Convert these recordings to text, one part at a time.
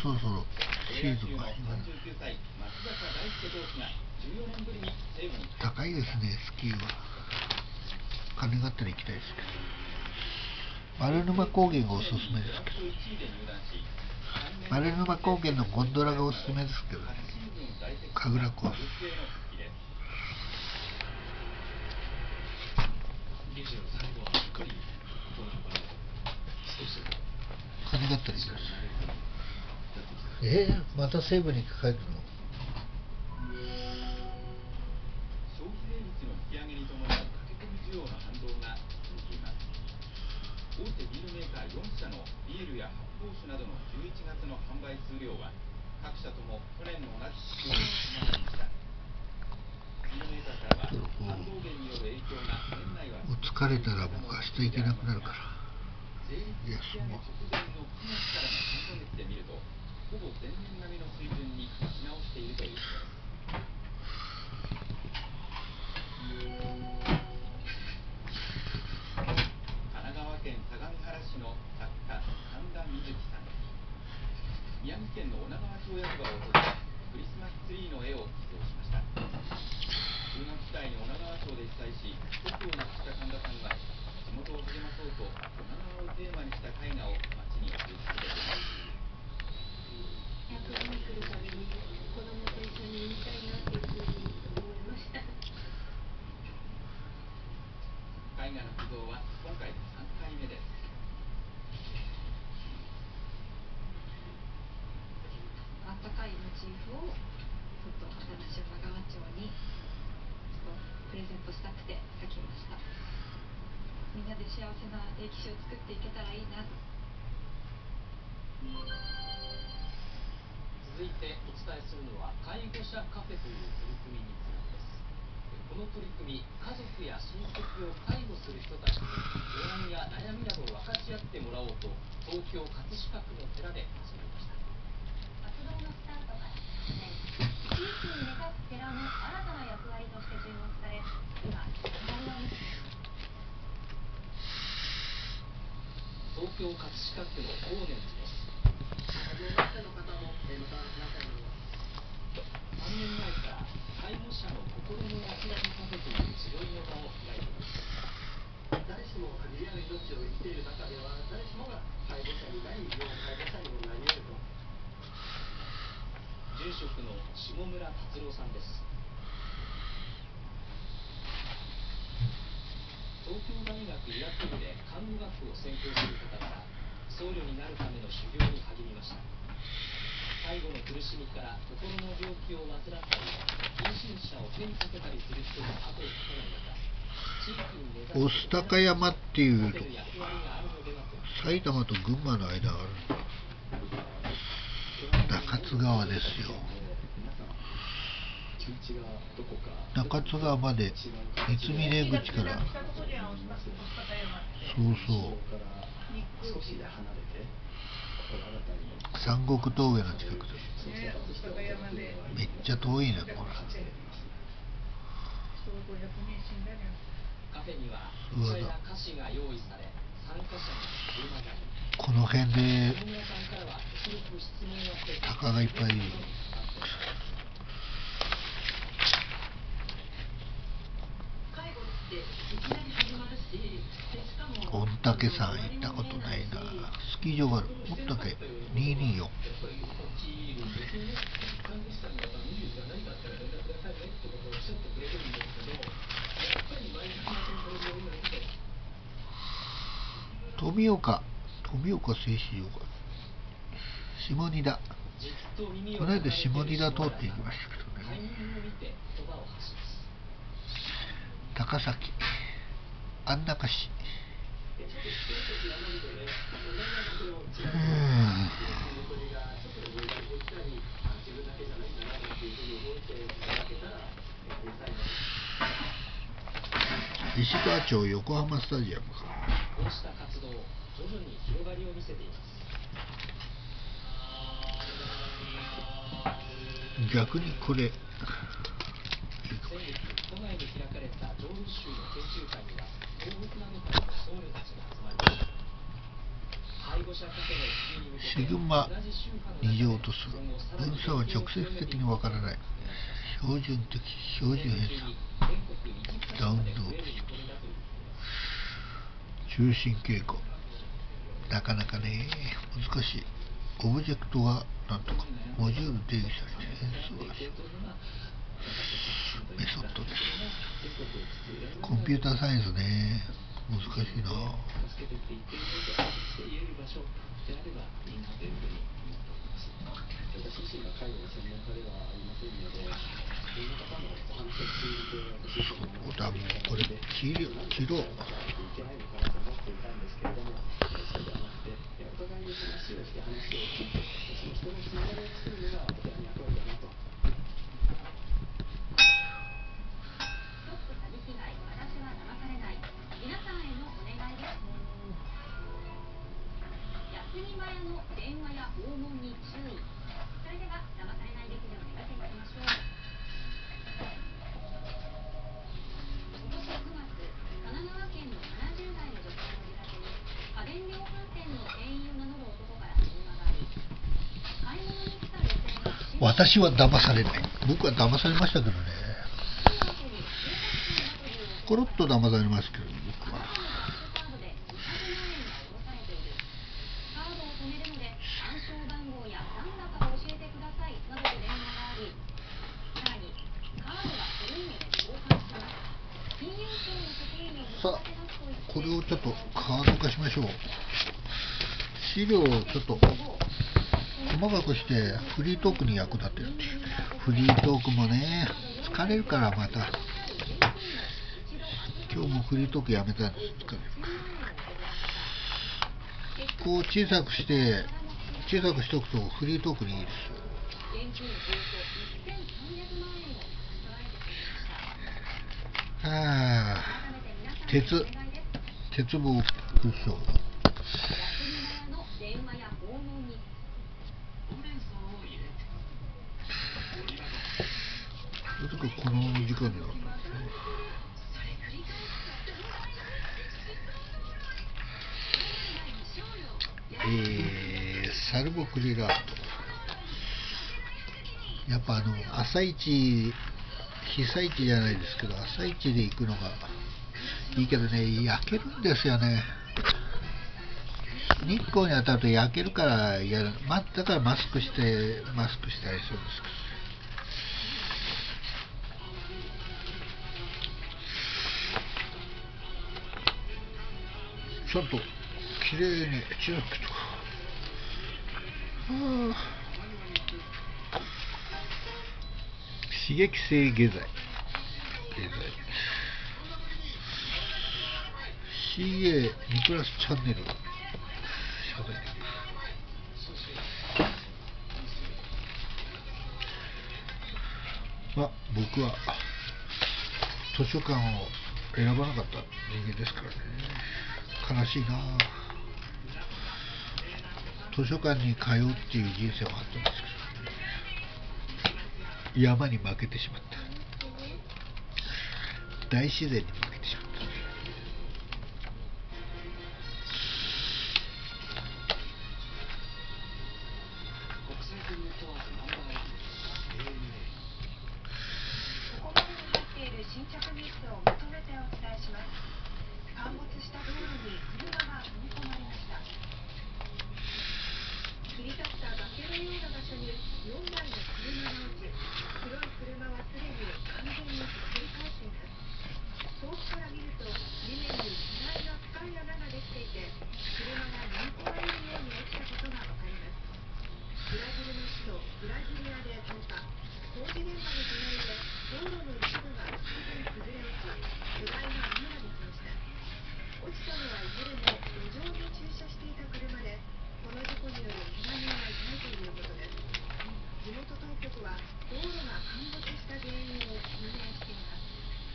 そろそろシーズンが始まる。高いですね、スキーは。金があったら行きたいですけど。丸沼高原がおすすめですけど。丸沼高原のゴンドラがおすすめですけどね。神楽コース。金があったら行きます。また西武に帰るの？消費税率の引き上げに伴う駆け込み需要の反動が続いています。大手ビールメーカー4社のビールや発泡酒などの11月の販売数量は各社とも去年の同じ月を上回りました。ビールメーカーからは反動減による影響が年内は疲れたら僕明日行けなくなるから。税率引き上げ直前の9月からの3ヶ月で見るとほぼ前年並みの水準に持ち直しているということです。神奈川県相模原市の作家神田瑞希さん。宮城県の女川町役場を訪れクリスマスツリーの絵を寄贈しました。中学時代に女川町で被災し故郷を亡くした神田さんは地元を励まそうと女川をテーマにした絵画を街に送り続けています。 役場に来るたびに子供と一緒に見たいなっていうふうに思いました。 絵画の寄贈は今回で3回目です。 あったかいモチーフをちょっと新しい女川町にちょっとプレゼントしたくて描きました。みんなで幸せな歴史を作っていけたらいいなと。 続いてお伝えするのは介護者カフェという取り組みについてです。この取り組み、家族や親戚を介護する人たちに不安や悩みなどを分かち合ってもらおうと東京葛飾区の寺で始まりました。 活動のスタートから3年、地域に根ざす寺の新たな役割として注目され、今広がりを見せています。 東京葛飾区の法然寺です。3年前から介護者の心の安らぎカフェという集いの場を開いています。 誰しも限りある命を生きている中では誰しもが介護者になり、要介護者にもなり得ると。 住職の下村達郎さんです。東京大学医学部で看護学を専攻する方から僧侶になるための修行に励みました。介護の苦しみから心の病気を患ったり近親者を手にかけたりする人が後を絶たない中、地域に根ざす御巣鷹山っていうと埼玉と群馬の間がある。中津川ですよ。中津川まで三峰口からそうそう三国峠の近くです。めっちゃ遠いねこれ。 カフェにはお茶や菓子が用意され、参加者に車がこの辺で鷹がいっぱいいる。御嶽山行ったことないな。スキー場がある。御嶽224。富岡製糸場が下仁田。この間下仁田通っていきましたけどね。高崎安中市。石川町横浜スタジアムか。 こうした活動、徐々に広がりを見せています。 逆にこれ先月、都内で開かれた浄土宗の研修会には東北などからの僧侶たちが集まりました。 シグマ2乗とする。分散は直接的にわからない。標準的、標準偏差、ダウンド中心傾向。なかなかね、難しい。オブジェクトはなんとかモジュール定義されて変数はメソッドです。コンピューターサイエンスね、難しいな。 私自身が介護の専門家ではありませんので、いろんな方のお話を通じて、私自身もそうだ、もうこれ切ろう。 いけないのかなと思っていたんですけれども、そうではなくて、お互いに話をして話を聞いて、その人のつながりを作るのがお互いの役割だなと。 詐欺被害、私は騙されない。皆さんへのお願いです。休み前の電話や訪問に注意。それでは騙されない劇場で見ていきましょう。今年9月、神奈川県の70代の女性の自宅に家電量販店の店員を名乗る男から電話があり、買い物に来た女性が私は騙されない。僕は騙されましたけどね。コロッと騙されますけど、僕は。 カードで200万円が下ろされている。カードを止めるので暗証番号や残高を教えてくださいなどと電話があり、さらにカードが古いので交換します。金融庁の職員をさあ、 見立て出すと言って、 これをちょっとカード化しましょう。資料をちょっと細かくしてフリートークに役立てる。フリートークもね、疲れるからまた。今日もフリートークやめたんです。疲れる。こう小さくしておくとフリートークにいいです。ああ、鉄棒クッション。なぜかこの時間になるんですね。サルボクリラート。やっぱ朝一被災地じゃないですけど、朝一で行くのがいいけどね、焼けるんですよね。日光に当たると焼けるから嫌だ。だからマスクしたりするんですけど。ちょっときれいにチラッと。刺激性下剤。CA2 プラスチャンネル。僕は図書館を選ばなかった人間ですからね。悲しいな。図書館に通うっていう人生もあったんですけど、山に負けてしまった。大自然に負けてしまった。 ここまでに入っている新着ニュースをまとめてお伝えします。陥没した道路に車が踏み込まれました。切り立った崖のような場所に4台の車が落ち、黒い車はすでに完全にひっくり返っています。遠くから見ると地面に巨大な深い穴ができていて、車が飲み込まれるように落ちたことがわかります。ブラジルの首都ブラジリアで10日、工事現場の隣で道路の一部が突然崩れ落ち、巨大な穴ができました。落ちたのはいずれも路上に駐車していた車で、この事故による怪我人はいないということです。地元当局は道路が陥没した原因を究明しています。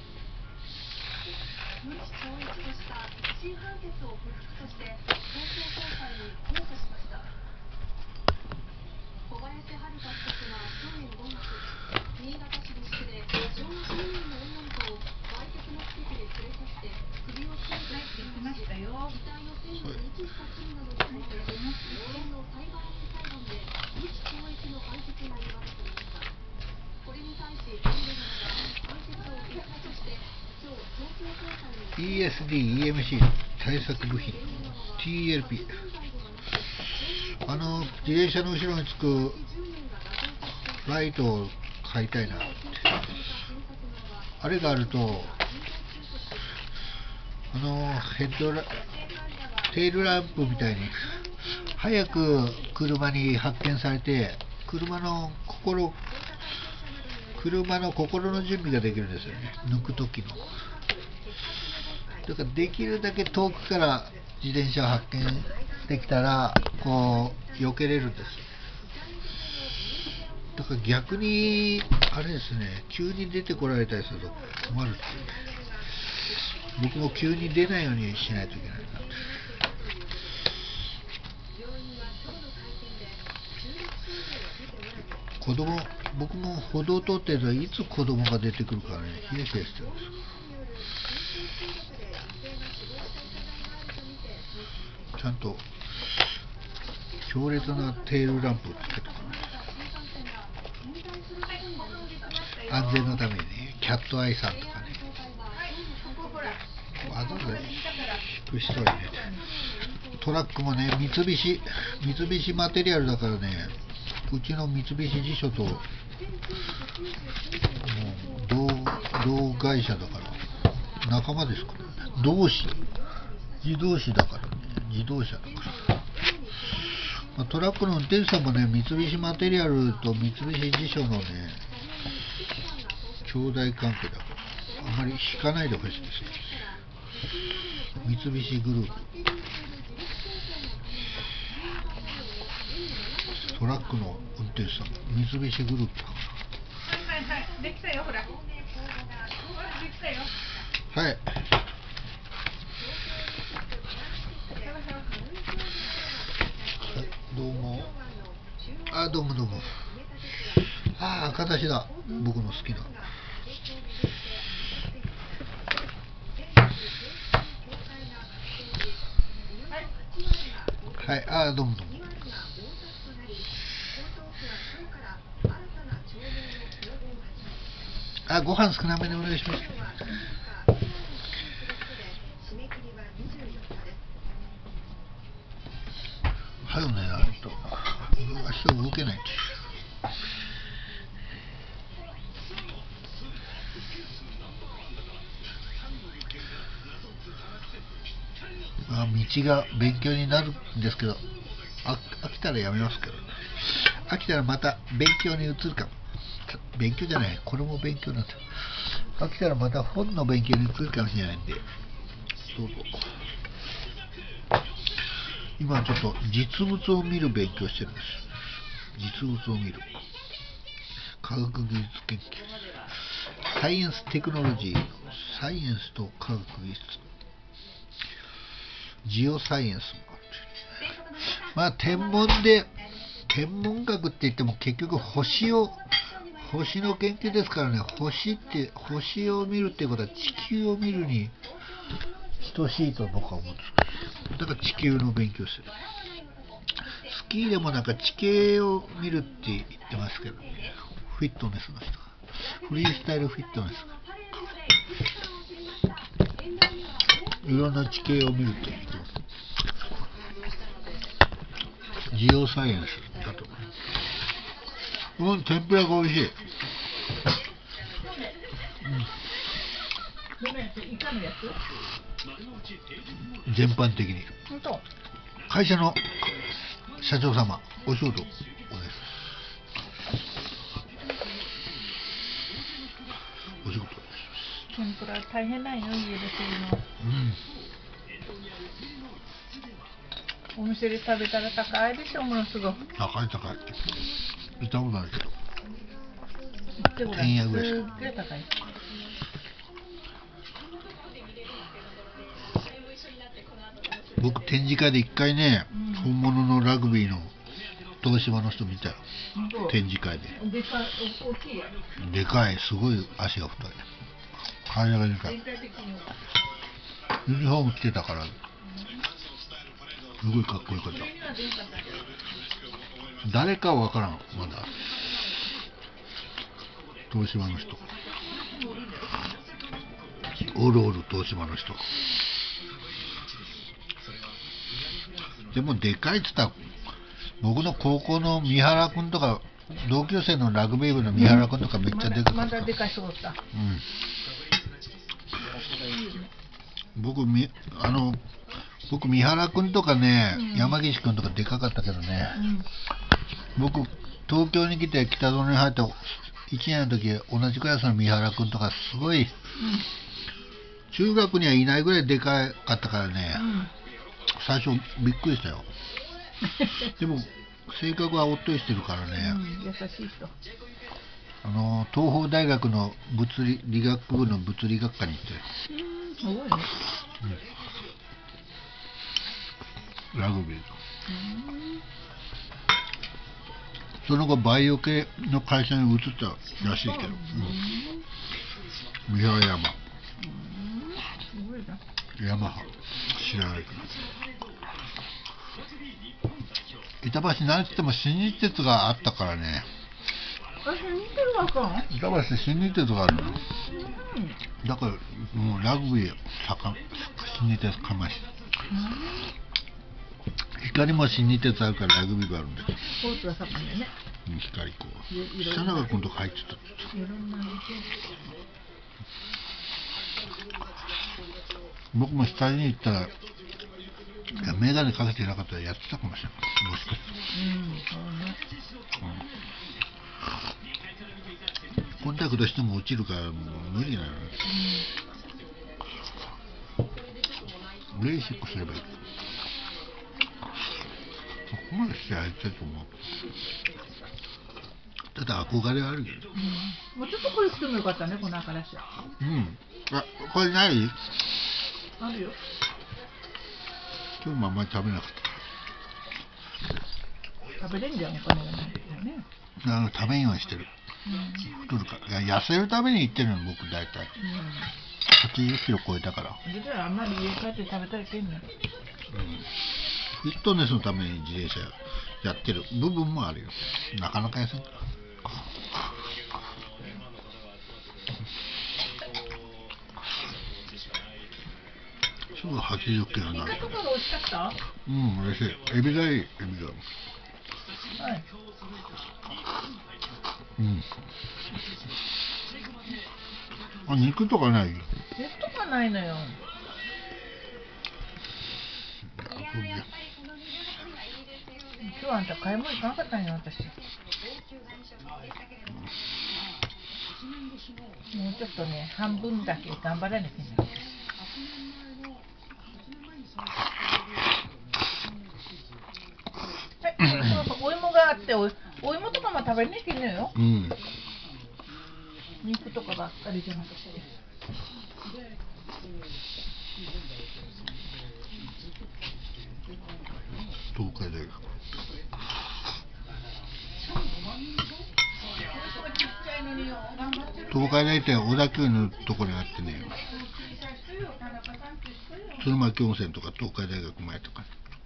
無期懲役とした一審判決を不服として東京高裁に控訴しました。小林遥被告が去年5月、新潟市の宿で小学2年の女の子をわいせつ目的で連れ去って首を絞めて死亡し、遺体を線路に遺棄した罪などに問われてい ESD、EMC 対策部品 TLP、 自転車の後ろにつくライトを買いたいなって。あれがあるとテールランプみたいに早く車に発見されて、車の心の準備ができるんですよね、抜く時の。だからできるだけ遠くから自転車を発見できたらこう避けれるんです。だから逆にあれですね、急に出てこられたりすると困るっていうね。僕も急に出ないようにしないといけないな。僕も歩道を通ってるといつ子供が出てくるからね、ヒヤヒヤしてるんです。ちゃんと強烈なテールランプをつけとかない。安全のためにね、キャットアイさんとかね、わざわざ引く人はいね。トラックもね、三菱マテリアルだからね、うちの三菱地所ともう同会社だから仲間ですからね。自動車だからね、自動車だから、トラックの運転手さんもね、三菱マテリアルと三菱地所のね兄弟関係だからあんまり引かないでほしいですね。三菱グループ、トラックの運転手さん三菱グループだから。 できたよ、ほら。できたよ。 はい。どうも。どうもどうも。赤だしだ。僕の好きな。はい。どうもどうも。ご飯少なめでお願いします。はよね、足を動けないって。道が勉強になるんですけど、飽きたらやめますけど、飽きたらまた勉強に移るかも。勉強じゃない、これも勉強なんだ。飽きたらまた本の勉強に移るかもしれないんで、どうぞ。今ちょっと実物を見る勉強してるんです。実物を見る科学技術研究、サイエンステクノロジー、サイエンスと科学技術、ジオサイエンスもあって、天文学って言っても結局星の研究ですからね。星を見るっていうことは地球を見るに等しいと僕は思うんですけど、だから地球の勉強する。スキーでもなんか地形を見るって言ってますけどね、フィットネスの人が、フリースタイルフィットネス、いろんな地形を見るって言ってます。ジオサイエンスだと思う。天ぷらが美味しい。全般的に会社の社長様、お仕事お願いします。お仕事お願いします。 天ぷら大変ないよ、家で作るの。お店で食べたら高いでしょ、ものすごい。 高い。見たことないけど。1000円ぐらいですか。 すっげえ高い。 僕展示会で一回ね、本物のラグビーの東芝の人見たよ。展示会で。でかい、すごい足が太い。体がでかい。ユニフォーム着てたから、すごいかっこよかった。誰かは分からん、まだ。東芝の人。 おるおる東島の人。でもでかいっつったら僕の高校の三原君とか同級生のラグビー部の三原君とかめっちゃでかかった。 まだでかいそうだった。 僕三原君とかね、山岸君とかでかかったけどね、僕東京に来て北園に入った1年の時同じクラスの三原君とかすごい、中学にはいないぐらいでかかったからね、最初びっくりしたよ。でも性格はおっとりしてるからね、 優しい人。 東邦大学の理学部の物理学科に行ってる。 すごいね。 ラグビー。その後バイオ系の会社に移ったらしいけど、三原山、山知らないけど、板橋なんて言っても新日鉄があったからね。板橋って新日鉄があるの、だからもうラグビー新日鉄かまし、光も新日鉄あるからラグビーがあるんだけど、 スポーツは盛んだよね。 光こう久永君とか入ってた。僕も下に行ったら眼鏡かけてなかったらやってたかもしれない、もしかして。コンタクトしても落ちるからもう無理なの。レーシックすればいい。そこまでしてやりたいと思う。ただ憧れはあるけど、 もうちょっとこれしてもよかったね、この赤らし。 あ、これない？ あるよ。 今日もあんまり食べなかった。 食べれんじゃん、お金がないからね。 食べんようにしてる。太るから。痩せるために行ってるの僕大体。80キロ超えたから。 実はあんまり家帰って食べたらいけんの。 フィットネスのために自転車やってる部分もあるよ。なかなか痩せん。すぐ80キロになる。 イカとかが美味しかった？ 美味しい。エビがいい、エビが。 はい。 肉とかない？ 肉とかないのよ。今日あんた買い物行かなかったんよ、私。もうちょっとね、半分だけ頑張らなきゃいけない。お芋があってお芋とかも食べなきゃいけないよ。肉とかばっかりじゃなくて。 東海大学。東海大って小田急のところにあってね、鶴巻温泉とか東海大学前とか。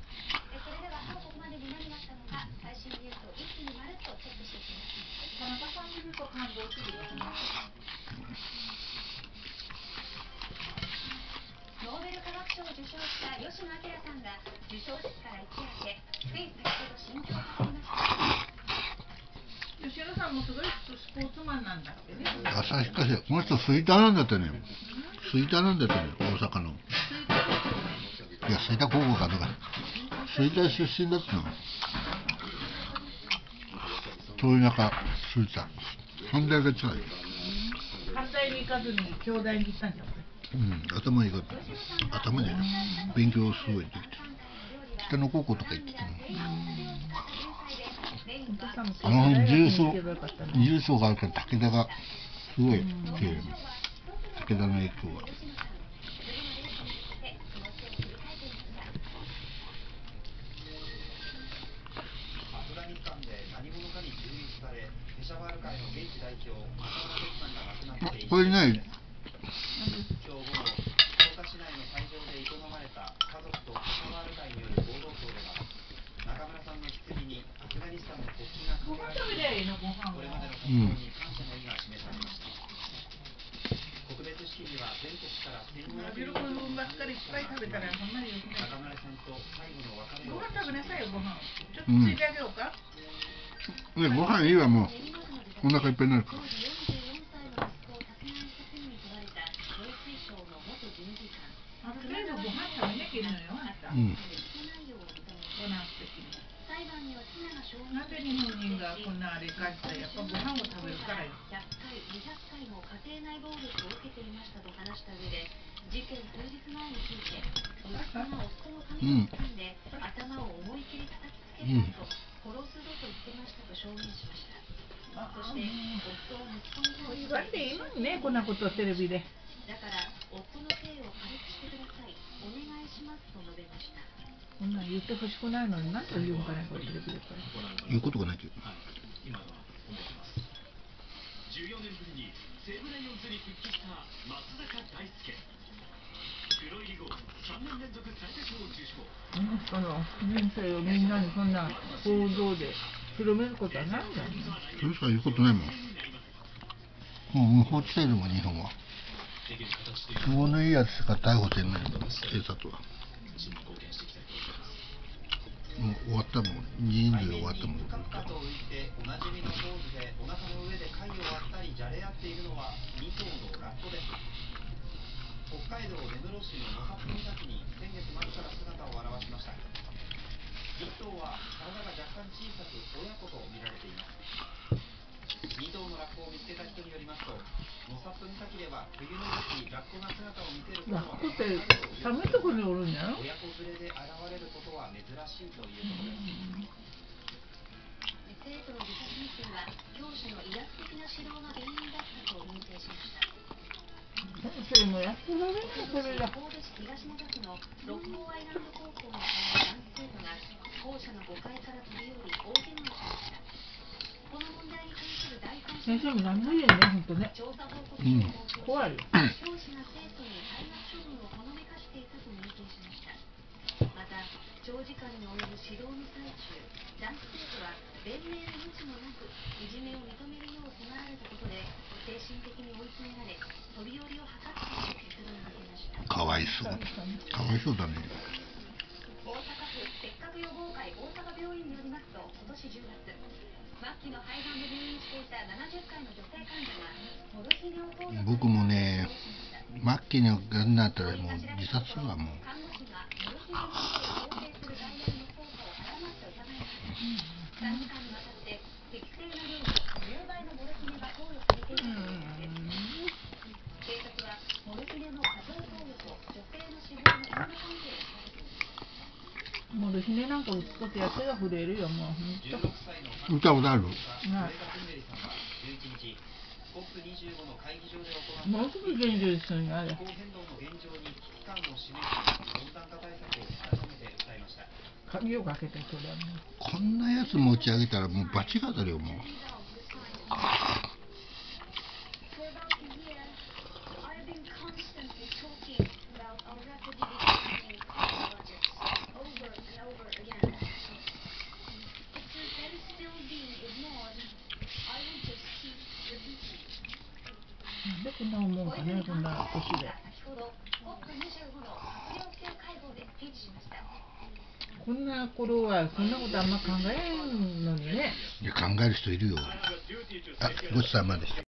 ノーベル化学賞を受賞した吉野彰さんが受賞式から一夜明け、つい先ほど心境を語りました。 吉野さんもすごいスポーツマンなんだってね。 旭化成、この人吹田なんだってね。吹田なんだってね、大阪の。いや、吹田高校かどうか。吹田出身だったの。豊中吹田。反対が近い。 反対に行かずに京大に行ったんじゃん。 頭いいかった。頭じゃない。勉強すごいできてる。北野高校とか行ってたの。重曹があるから武田がすごい綺麗。武田の影響が。これね、今日午後、福岡市内の会場で営まれた家族とペシャワール会による合同葬では、中村さんの棺にアフガニスタンの国旗が掲げられ、これまでの活動に感謝の意が示されました。告別式にはは全国から1500 ビルコル分ばっかりいっぱい食べたらそんなによくない。 中村さんと最後の別れをご飯食べなさいよ、ご飯。ちょっとついてあげようか。 ね、ご飯いいわ、もうお腹いっぱいになるから。 ある程度ご飯食べなきゃいけないのよ、あんた。 うん。 ご飯的に。なんで日本人がこんなあれかってやっぱご飯を食べるからよ。 100回、200回も家庭内暴力を受けていましたと話した上で、事件数日前について、息子が夫の髪を掴んで、頭を思い切り叩きつけた後、殺すぞと言ってましたと証言しました。そして、夫は息子に言わんでいいのにね、こんなことテレビで。 だから夫の刑を軽くしてください、お願いしますと述べました。 こんなん言ってほしくないのに何と言うんかね、これテレビでこれ。 言うことがないけど。 今のは思ってます。14年ぶりに西武ライオンズに復帰した松坂大輔。プロ入り後3年連続最多勝を受賞。 この人の人生をみんなにそんな報道で広めることはないんだよね。 それしか言うことないもん。もう無法地帯でも日本は。都合のいいやつしか逮捕せんないんだもん、警察は。もう終わったもん、人類終わったもん。 カッカと浮いておなじみのポーズでお腹の上で貝を割ったりじゃれ合っているのは2頭のラッコです。北海道根室市の野札岬に先月末から姿を現しました。1頭は体が若干小さく親子と見られています。2頭のラッコを見つけた人によりますと、野札岬では冬の時期ラッコが姿を見せることラはッコって寒いところにおるんやろ。 親子連れで現れることは珍しいということです。 生徒の自殺未遂は教師の威圧的な指導が原因だったと認定しました。 先生もやってられない、それが。 神戸市東根崎の六甲アイランド高校に通う男子生徒が校舎の5階から飛び降り大怪我をしました。この問題に関する第三者先生も何も言えんね、ほんとね。 調査報告書を公表し、 怖いよ。 教師が生徒に退学処分をほのめかしていたと認定しました。また、長時間に及ぶ指導の最中、男子生徒は弁明の余地もなくいじめを認めるよう迫られたことで精神的に追い詰められ、飛び降りを図ったと結論付けました。 かわいそう。かわいそうだね。 大阪府せっかく予防会大阪病院によりますと、今年10月、末期の肺がんで入院していた70歳の女性患者がモルヒネを投与され僕もね、末期のがんになったらもう自殺するわ、もう。 看護師がモルヒネを調整するダイヤルの操作を誤った疑いがあり、3時間にわたって適正な量の10倍のモルヒネが投与されていたということです。警察はモルヒネの過剰投与と女性の死亡の因果関係を調べています。 もうルヒネなんか打つときは手が震えるよ、もうほんと。 歌歌ある？ もうすぐ現状ですよね、あれ。鍵をかけてそれはもう。 こんなやつ持ち上げたらもうバチが当たるよ、もう。 なんでこんな思うんかね、こんな年で。こんな頃はそんなことあんま考えんのにね。 いや、考える人いるよ。あ、ごちそうさまでした。